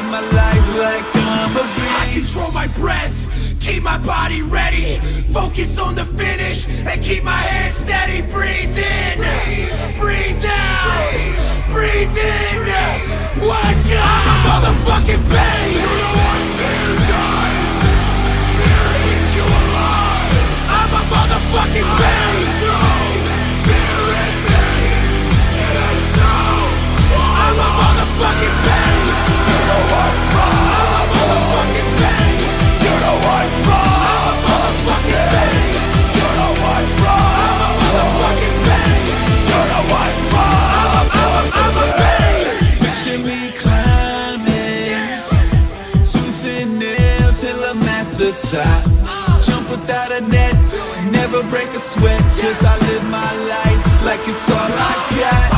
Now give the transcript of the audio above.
my life like I'm a beast. I control my breath, keep my body ready, focus on the finish, and keep my head steady. Breathe in, breathe out, breathe in. Watch out, I'm a motherfucking beast. I'm a motherfucking beast. I'm a motherfucking beast. You know I'm wrong. I'm a motherfucking beast. You know I'm wrong. I'm a motherfucking beast. You know I'm wrong. I'm a motherfucking beast. You know I'm wrong. I'm a beast. Picture me climbing, tooth and nail till I'm at the top. Jump without a net, never break a sweat, 'cause I live my life like it's all I got.